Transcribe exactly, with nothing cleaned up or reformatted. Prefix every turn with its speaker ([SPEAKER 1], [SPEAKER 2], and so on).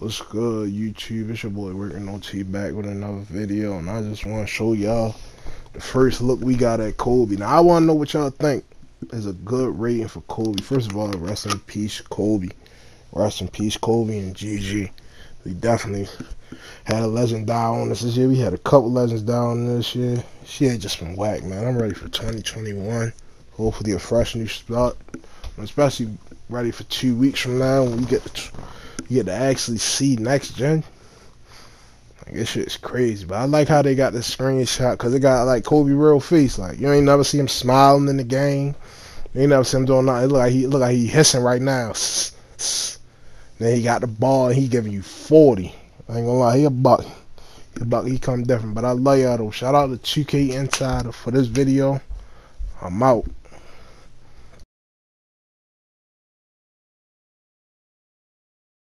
[SPEAKER 1] What's good, YouTube? It's your boy Working on T back with another video, and I just want to show y'all the first look we got at Kobe. Now I want to know what y'all think is a good rating for Kobe. First of all, rest in peace, Kobe. Rest in peace, Kobe and G G. We definitely had a legend die on us this year. We had a couple legends die on this year. She had just been whack, man. I'm ready for twenty twenty-one. Hopefully a fresh new start. I'm especially ready for two weeks from now when we get to, you get to actually see next gen. Like, this shit's crazy. But I like how they got this screenshot because it got like Kobe real face. Like, you ain't never see him smiling in the game. You ain't never see him doing nothing. It look like he look like he hissing right now. Then he got the ball and he giving you forty. I ain't gonna lie, he a buck. He a buck, he come different. But I love y'all though. Shout out to two K Insider for this video. I'm out.